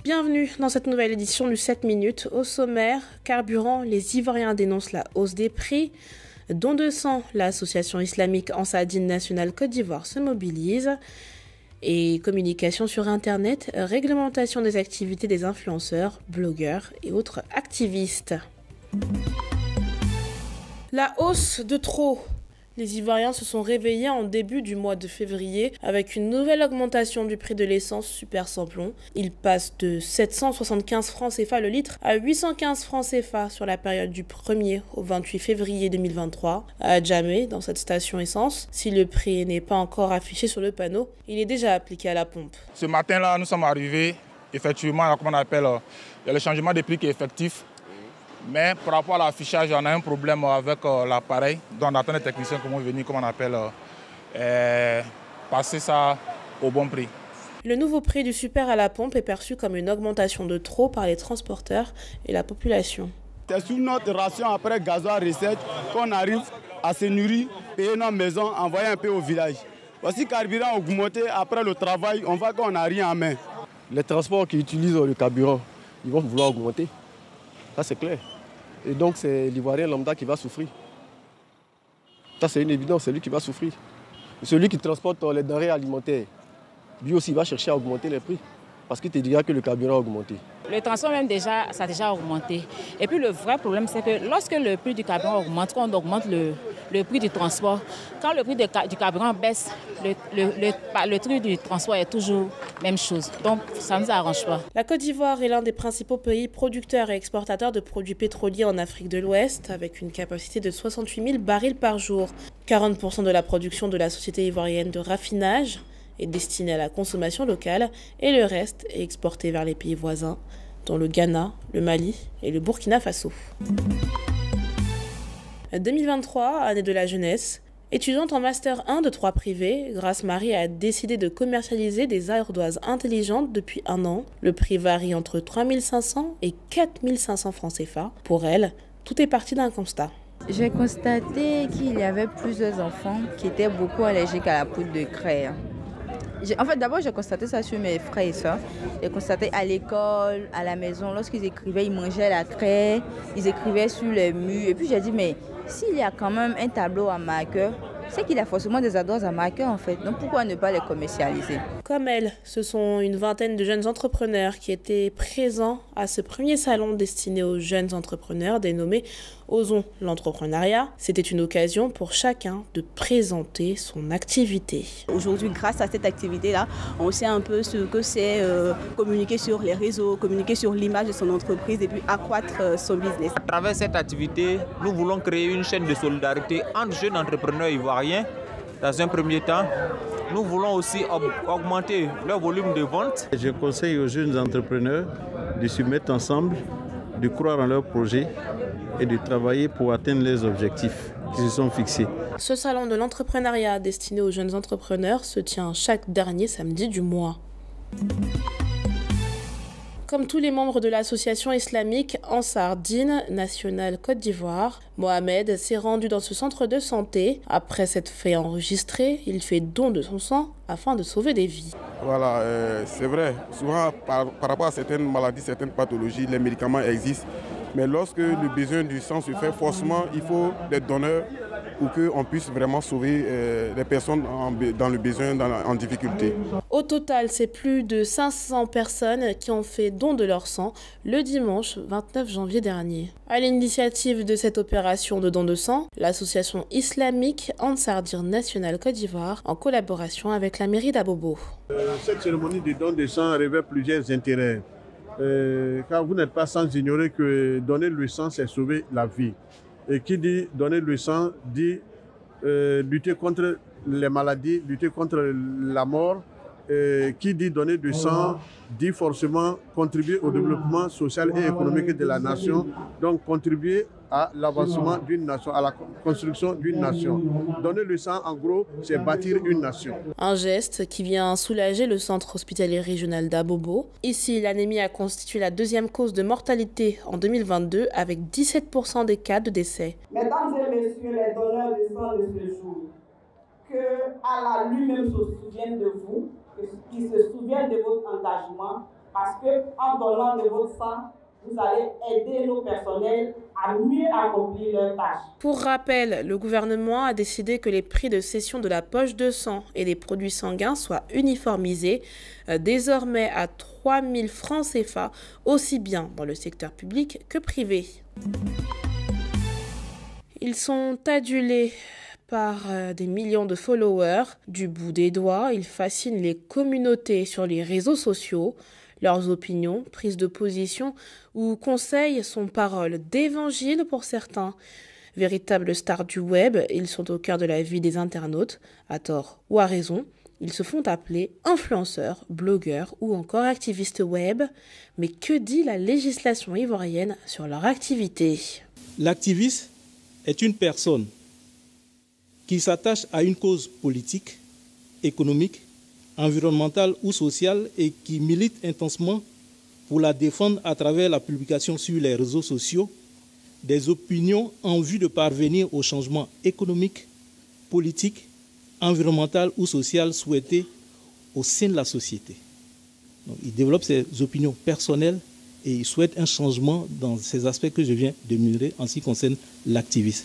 Bienvenue dans cette nouvelle édition du 7 minutes. Au sommaire, carburant, les Ivoiriens dénoncent la hausse des prix. Don de sang, l'association islamique Ansar-Dine nationale Côte d'Ivoire se mobilise. Et communication sur Internet, réglementation des activités des influenceurs, blogueurs et autres activistes. La hausse de trop. Les Ivoiriens se sont réveillés en début du mois de février avec une nouvelle augmentation du prix de l'essence super sans plomb. Il passe de 775 francs CFA le litre à 815 francs CFA sur la période du 1er au 28 février 2023 à Djamé, dans cette station essence. Si le prix n'est pas encore affiché sur le panneau, il est déjà appliqué à la pompe. Ce matin-là, nous sommes arrivés, effectivement, comme on appelle, il y a le changement de prix qui est effectif. Mais par rapport à l'affichage, on a un problème avec l'appareil. Donc on attend les techniciens qui vont venir, comme on appelle, passer ça au bon prix. Le nouveau prix du super à la pompe est perçu comme une augmentation de trop par les transporteurs et la population. C'est sur notre ration après gasoil recette qu'on arrive à se nourrir, payer nos maisons, envoyer un peu au village. Voici le carburant augmenté, après le travail, on voit qu'on n'a rien en main. Les transports qui utilisent le carburant, ils vont vouloir augmenter. Ça c'est clair. Et donc c'est l'Ivoirien lambda qui va souffrir. Ça c'est une évidence, c'est lui qui va souffrir. Celui qui transporte les denrées alimentaires, lui aussi va chercher à augmenter les prix. Parce qu'il te dira que le carburant a augmenté. Le transport même ça a déjà augmenté. Et puis le vrai problème, c'est que lorsque le prix du carburant augmente, quand on augmente le prix du transport, quand le prix du carburant baisse, le prix du transport est toujours la même chose. Donc ça ne nous arrange pas. La Côte d'Ivoire est l'un des principaux pays producteurs et exportateurs de produits pétroliers en Afrique de l'Ouest, avec une capacité de 68 000 barils par jour. 40% de la production de la société ivoirienne de raffinage est destiné à la consommation locale et le reste est exporté vers les pays voisins, dont le Ghana, le Mali et le Burkina Faso. 2023, année de la jeunesse. Étudiante en Master 1 de 3 privés, Grace Marie a décidé de commercialiser des ardoises intelligentes depuis 1 an. Le prix varie entre 3 500 et 4 500 francs CFA. Pour elle, tout est parti d'un constat. J'ai constaté qu'il y avait plusieurs enfants qui étaient beaucoup allergiques à la poudre de craie. D'abord, j'ai constaté ça sur mes frères et soeurs. J'ai constaté à l'école, à la maison, lorsqu'ils écrivaient, ils mangeaient la craie, ils écrivaient sur les murs. Et puis j'ai dit, mais s'il y a quand même un tableau à marqueur, c'est qu'il y a forcément des ardoises à marqueur en fait. Donc pourquoi ne pas les commercialiser? Comme elle, ce sont une vingtaine de jeunes entrepreneurs qui étaient présents à ce premier salon destiné aux jeunes entrepreneurs dénommé Osons l'entrepreneuriat. C'était une occasion pour chacun de présenter son activité. Aujourd'hui, grâce à cette activité-là, on sait un peu ce que c'est communiquer sur les réseaux, communiquer sur l'image de son entreprise et puis accroître son business. À travers cette activité, nous voulons créer une chaîne de solidarité entre jeunes entrepreneurs ivoiriens. Dans un premier temps, nous voulons aussi augmenter leur volume de vente. Je conseille aux jeunes entrepreneurs de se mettre ensemble, de croire en leur projet et de travailler pour atteindre les objectifs qui se sont fixés. Ce salon de l'entrepreneuriat destiné aux jeunes entrepreneurs se tient chaque dernier samedi du mois. Comme tous les membres de l'association islamique Ansar-Dine nationale Côte d'Ivoire, Mohamed s'est rendu dans ce centre de santé. Après s'être fait enregistrer, il fait don de son sang afin de sauver des vies. Voilà, c'est vrai. Souvent, par rapport à certaines maladies, certaines pathologies, les médicaments existent. Mais lorsque le besoin du sang se fait, forcément, il faut des donneurs pour qu'on puisse vraiment sauver les personnes dans le besoin, en difficulté. Au total, c'est plus de 500 personnes qui ont fait don de leur sang le dimanche 29 janvier dernier. À l'initiative de cette opération de don de sang, l'association islamique Ansar-Dine nationale Côte d'Ivoire, en collaboration avec la mairie d'Abobo. Cette cérémonie de don de sang revêt plusieurs intérêts. Car vous n'êtes pas sans ignorer que donner le sang, c'est sauver la vie. Et qui dit donner le sang dit lutter contre les maladies, lutter contre la mort. Qui dit donner du sang dit forcément contribuer au développement social et économique de la nation, donc contribuer à l'avancement d'une nation, à la construction d'une nation. Donner le sang, en gros, c'est bâtir une nation. Un geste qui vient soulager le centre hospitalier régional d'Abobo. Ici, l'anémie a constitué la deuxième cause de mortalité en 2022 avec 17% des cas de décès. Mesdames et messieurs les donneurs de sang de ce jour, que Allah lui-même se souvienne de vous, qu'il se souvienne de votre engagement Parce qu'en donnant de votre sang, vous allez aider nos personnels à mieux accomplir leurs tâches. Pour rappel, le gouvernement a décidé que les prix de cession de la poche de sang et des produits sanguins soient uniformisés, désormais à 3 000 francs CFA, aussi bien dans le secteur public que privé. Ils sont adulés par des millions de followers. Du bout des doigts, ils fascinent les communautés sur les réseaux sociaux. Leurs opinions, prises de position ou conseils sont paroles d'évangile pour certains. Véritables stars du web, ils sont au cœur de la vie des internautes, à tort ou à raison. Ils se font appeler influenceurs, blogueurs ou encore activistes web. Mais que dit la législation ivoirienne sur leur activité ? L'activiste est une personne qui s'attache à une cause politique, économique, environnementale ou sociale et qui milite intensément pour la défendre à travers la publication sur les réseaux sociaux des opinions en vue de parvenir au changement économique, politique, environnemental ou social souhaité au sein de la société. Donc, il développe ses opinions personnelles et il souhaite un changement dans ces aspects que je viens d'énumérer en ce qui concerne l'activisme.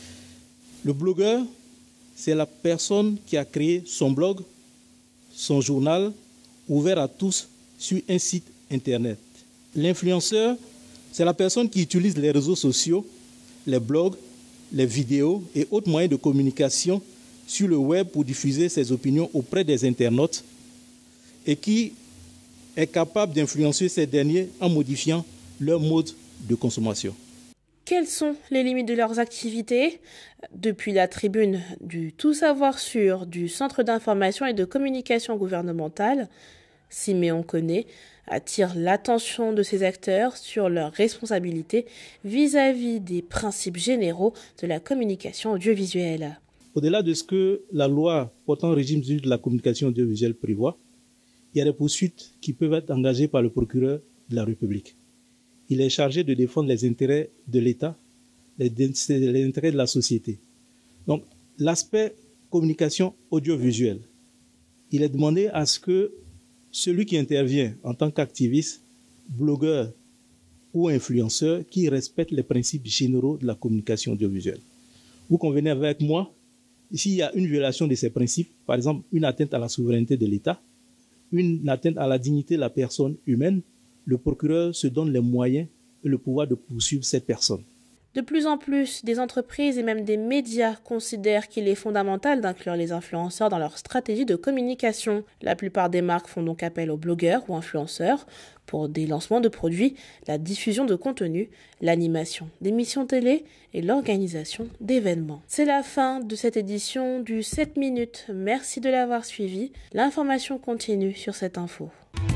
Le blogueur, c'est la personne qui a créé son blog, son journal, ouvert à tous sur un site internet. L'influenceur, c'est la personne qui utilise les réseaux sociaux, les blogs, les vidéos et autres moyens de communication sur le web pour diffuser ses opinions auprès des internautes et qui est capable d'influencer ces derniers en modifiant leur mode de consommation. Quelles sont les limites de leurs activités ? Depuis la tribune du Tout Savoir Sûr du Centre d'information et de communication gouvernementale, Siméon Koné attire l'attention de ces acteurs sur leurs responsabilités vis-à-vis des principes généraux de la communication audiovisuelle. Au-delà de ce que la loi portant régime de la communication audiovisuelle prévoit, il y a des poursuites qui peuvent être engagées par le procureur de la République. Il est chargé de défendre les intérêts de l'État, les intérêts de la société. Donc, l'aspect communication audiovisuelle, il est demandé à ce que celui qui intervient en tant qu'activiste, blogueur ou influenceur, qui respecte les principes généraux de la communication audiovisuelle. Vous convenez avec moi, s'il y a une violation de ces principes, par exemple une atteinte à la souveraineté de l'État, une atteinte à la dignité de la personne humaine, le procureur se donne les moyens et le pouvoir de poursuivre cette personne. De plus en plus, des entreprises et même des médias considèrent qu'il est fondamental d'inclure les influenceurs dans leur stratégie de communication. La plupart des marques font donc appel aux blogueurs ou influenceurs pour des lancements de produits, la diffusion de contenu, l'animation d'émissions télé et l'organisation d'événements. C'est la fin de cette édition du 7 minutes. Merci de l'avoir suivi. L'information continue sur cette info.